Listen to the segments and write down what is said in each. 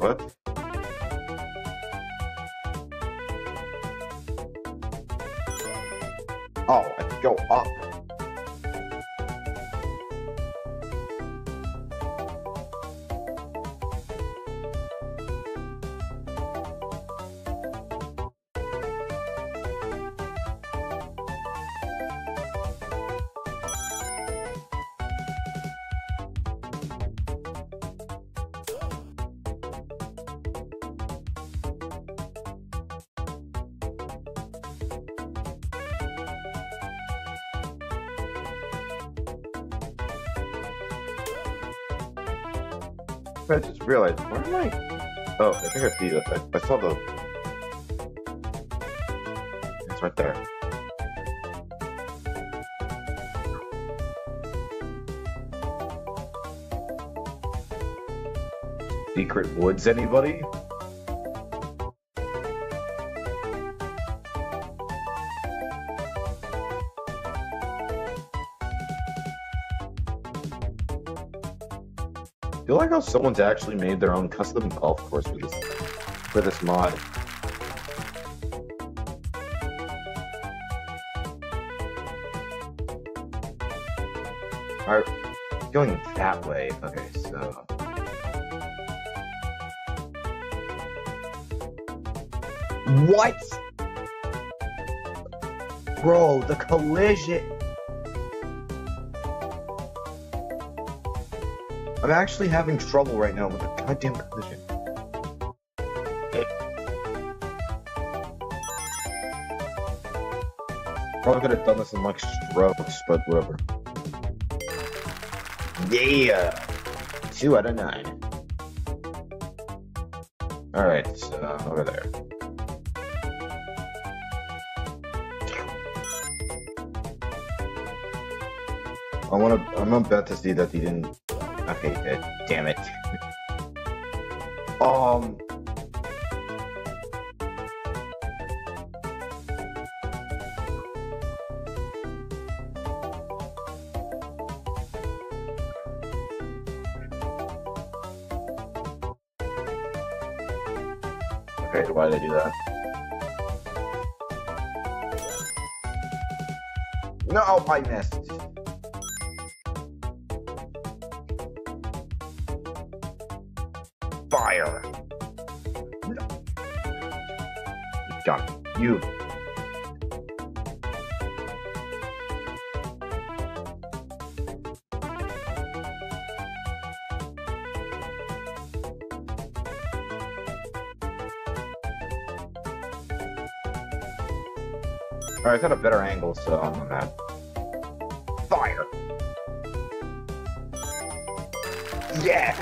What? Oh, I can go up. I just realized, where am I? Oh, I think I see that. I saw the... It's right there. Secret Woods, anybody? I feel like how someone's actually made their own custom golf course for this mod. Alright, going that way. Okay, so what? Bro, the collision. I'm actually having trouble right now with the goddamn collision. Probably could have done this in like strokes, but whatever. Yeah! 2 out of 9. Alright, so over there. I'm gonna bet to see that he didn't. Okay, damn it. Okay, why did I do that? No, I missed. Fire! No. Got it. You. Alright, I got a better angle, so I'm not mad. Fire! Yeah!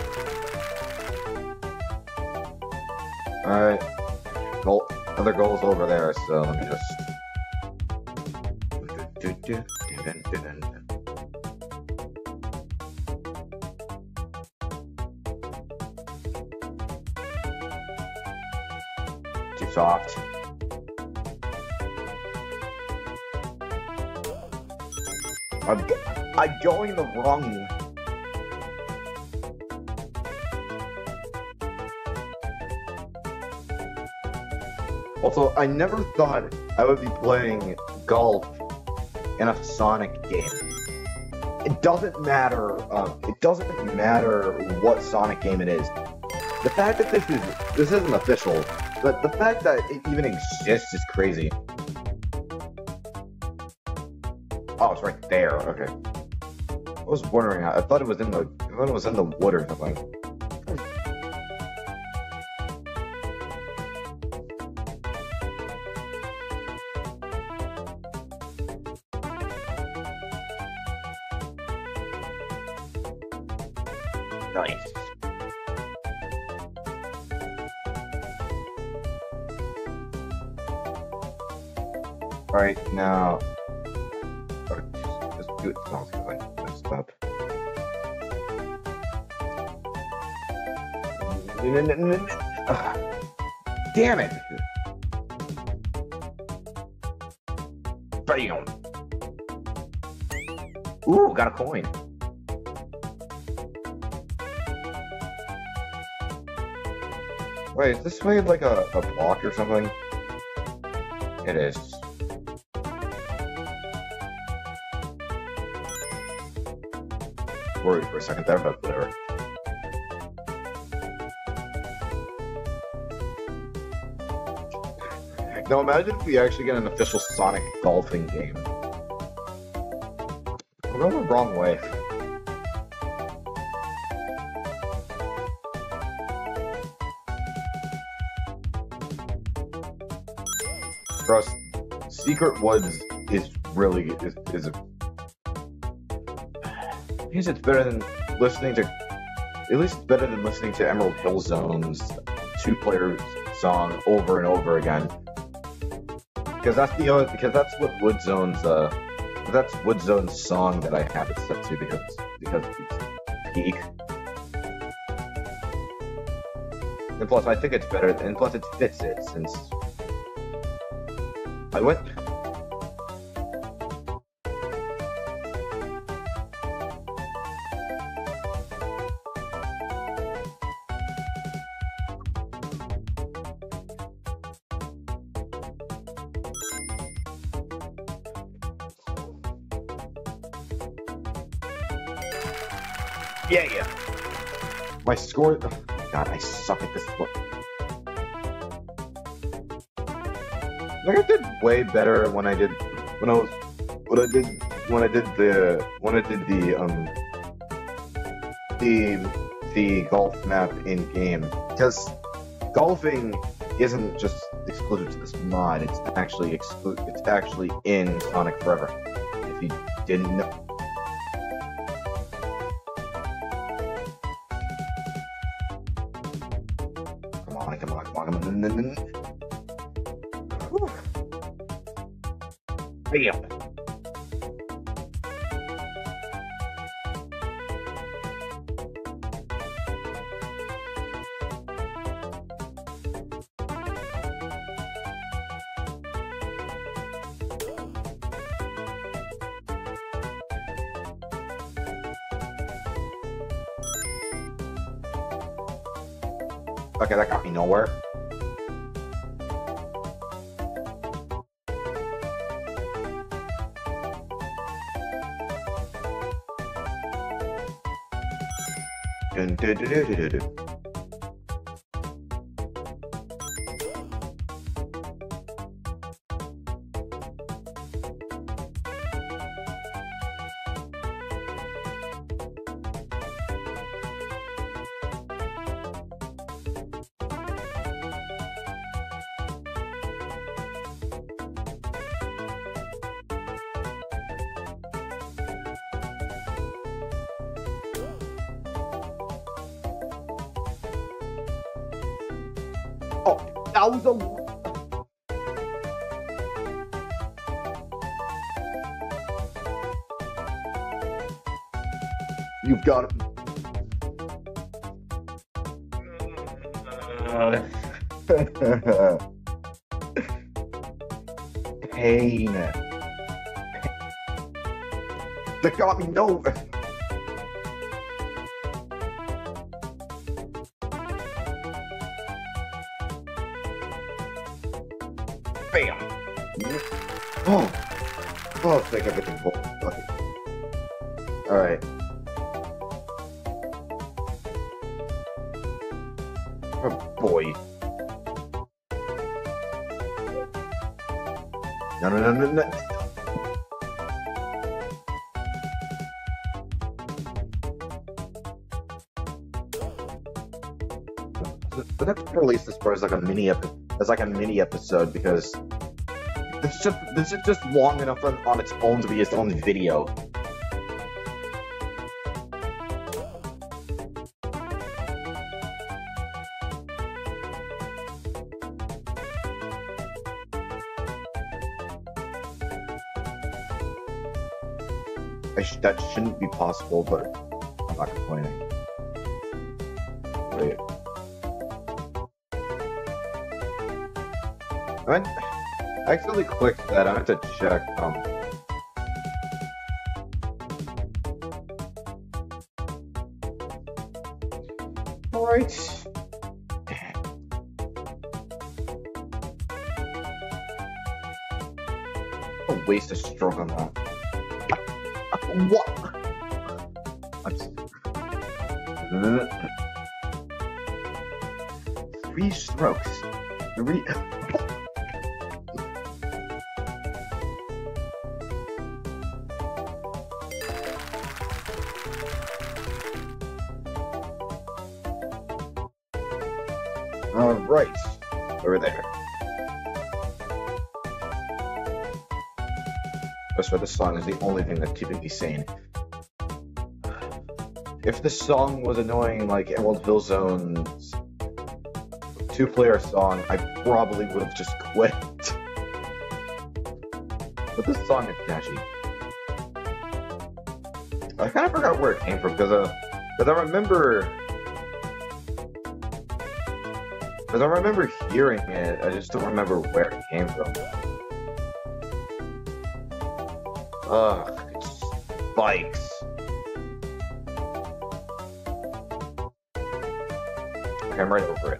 Alright. Other goal's over there, so let me just... Too soft. I'm going the wrong... Also, I never thought I would be playing golf in a Sonic game. It doesn't matter. It doesn't matter what Sonic game it is. The fact that this isn't official, but the fact that it even exists is crazy. Oh, it's right there. Okay. I was wondering. I thought it was in the. I thought it was in the wood or something. Nice. Alright, now... Just do it. No, I stop. Damn it! Bam! Ooh, got a coin. Wait, is this made like a block or something? It is. Worried for a second there, but whatever. Now imagine if we actually get an official Sonic golfing game. We're going the wrong way. For us, Secret Woods is really is a. I guess it's better than listening to. At least it's better than listening to Emerald Hill Zone's two-player song over and over again. Because that's what Wood Zone's song that I have it set to because it's peak. And plus, I think it's better. And plus, it fits it since I went. Yeah. My score. Oh, God, I suck at this one. Like I did way better when I did the golf map in game, because golfing isn't just exclusive to this mod. It's actually in Sonic Forever. If you didn't know. Come on. Whew. Bam. Okay, that got me nowhere. Dun, dun, dun, dun, dun, dun. Oh, that was a. You've got it. Pain. That got me nowhere. Bam! Oh, thank everything. Okay. Alright. Oh boy. No. But that's release this part as like a mini episode because this is just long enough on its own to be its own video. That shouldn't be possible, but I'm not complaining. Wait. I accidentally clicked that. I have to check. Alright. waste a stroke on that. What? Three strokes. Three. Right. Over there. That's why this song is the only thing that's keeping me sane. If this song was annoying like Emerald Hill Zone's two-player song, I probably would have just quit. But this song is catchy. I kind of forgot where it came from because I remember hearing it. I just don't remember where it came from. Ugh, it's spikes. Okay, I'm right over it.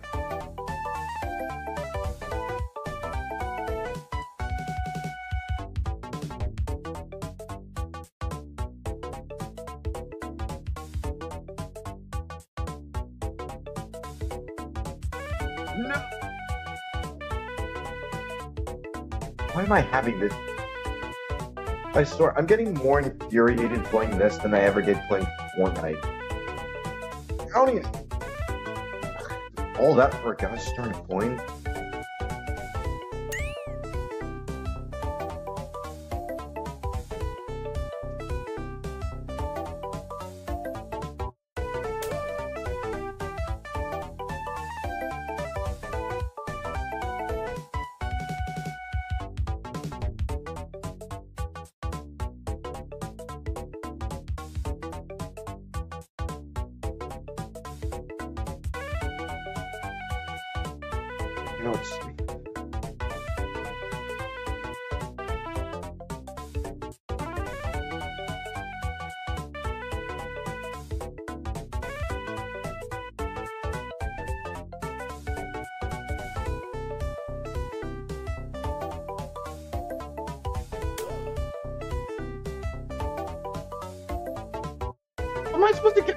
No! Why am I having this? I swear, I'm getting more infuriated playing this than I ever did playing Fortnite. I don't even... All that for a gosh darn coin? You know, it's... How am I supposed to get...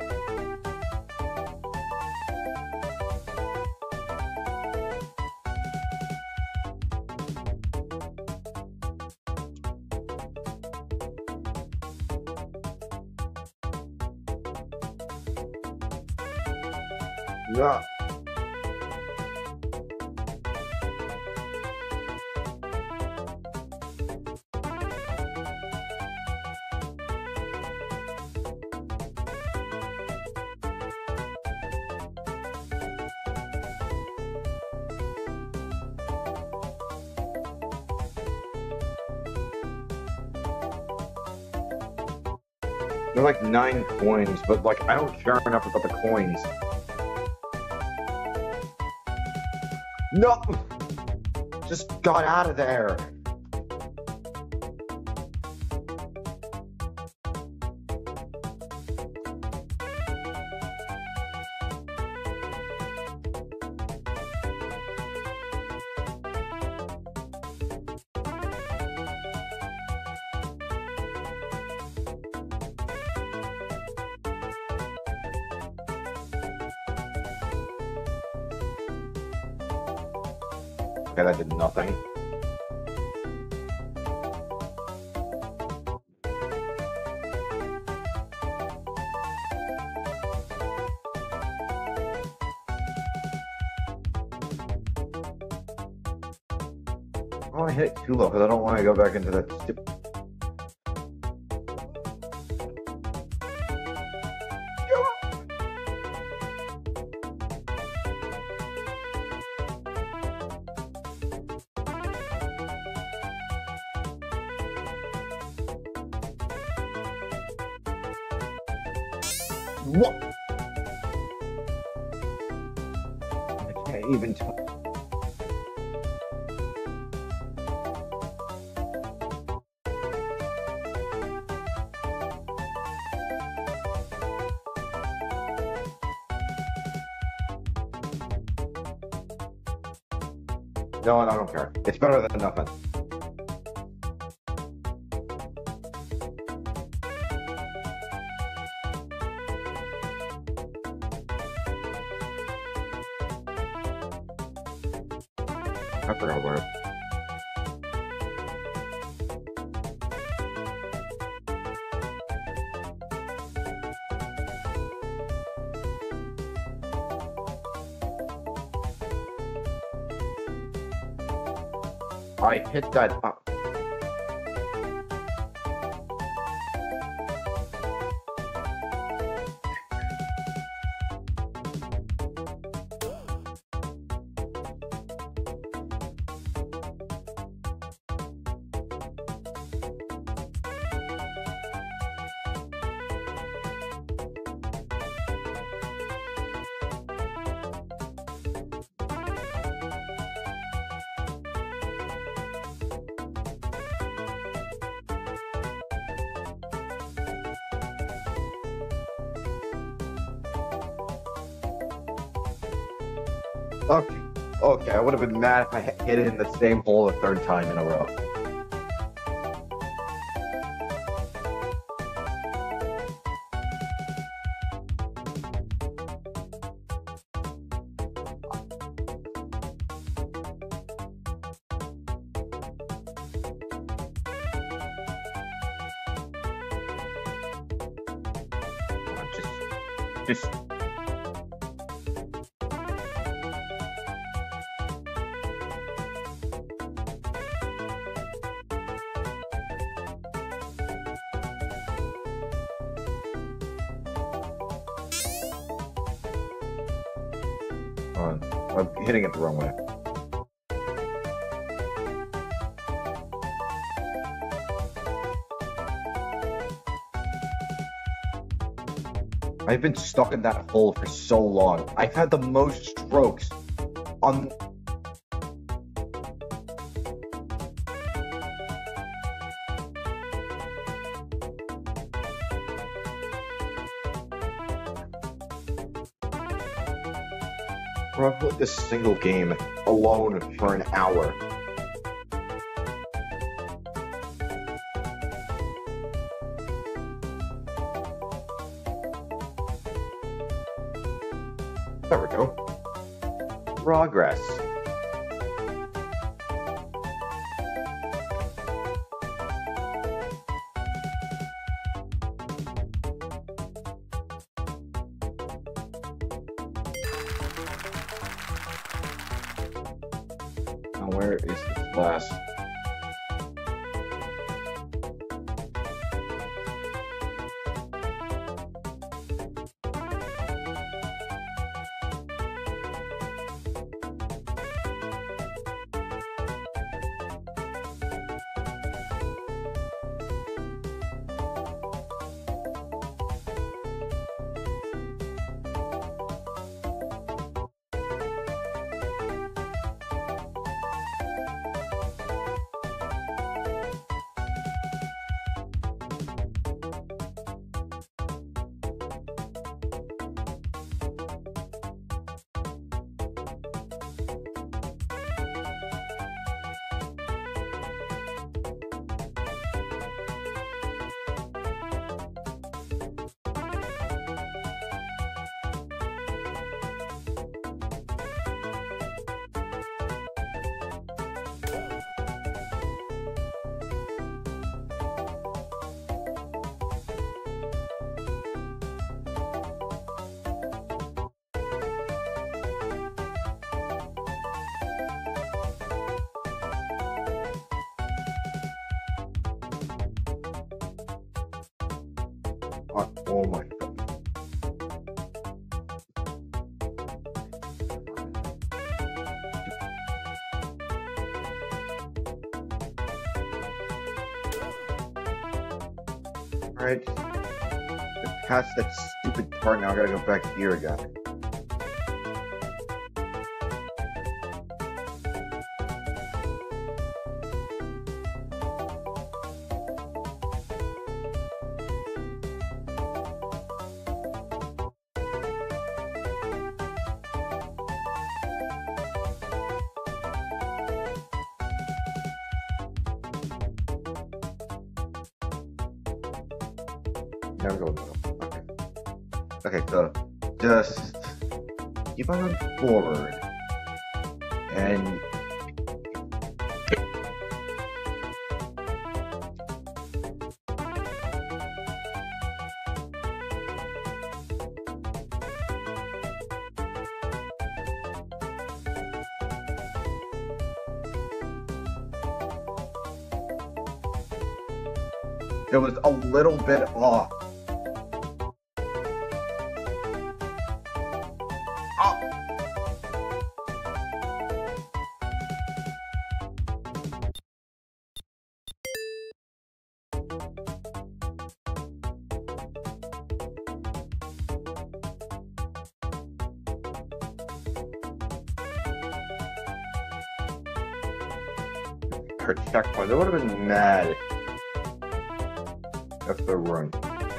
No. They're like 9 coins, but like I don't care enough about the coins. No! Just got out of there. Okay, that did nothing. Oh, I hit it too low because I don't want to go back into that stupid... What? I can't even tell. No, I don't care. It's better than nothing. I forgot about it. I hit that up. Okay, okay, I would have been mad if I hit it in the same hole a third time in a row. Just. I'm hitting it the wrong way. I've been stuck in that hole for so long. I've had the most strokes on... Bro, I've played this single game alone for an hour. There we go. Progress. Now where is this last? Oh my god. Alright. Past that stupid part, now I gotta go back here again. Never go in the middle. Okay. Okay, so just keep on going forward. And It was a little bit off. Oh. Her checkpoint. I would have been mad if there weren't.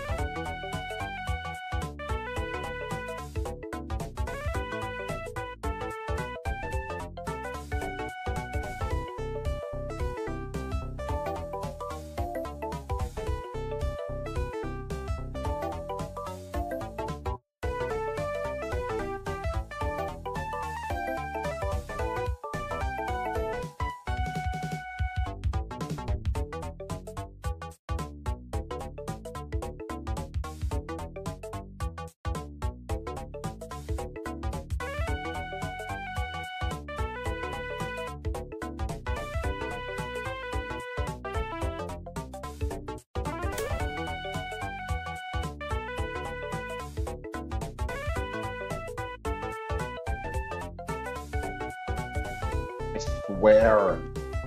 I swear.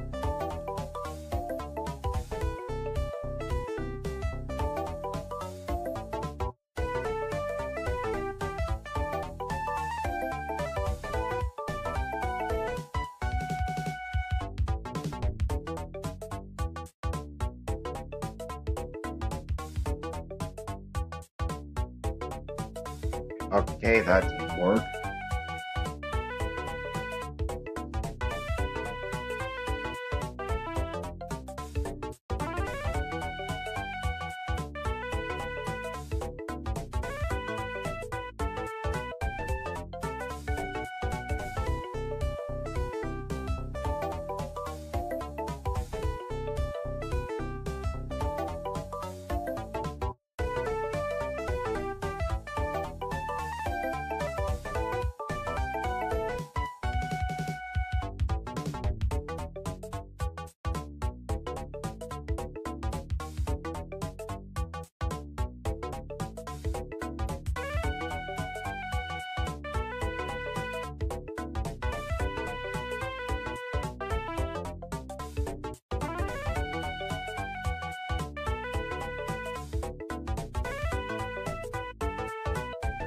Okay, that didn't work.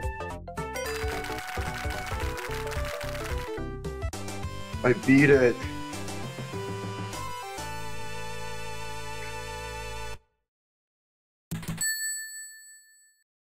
I beat it.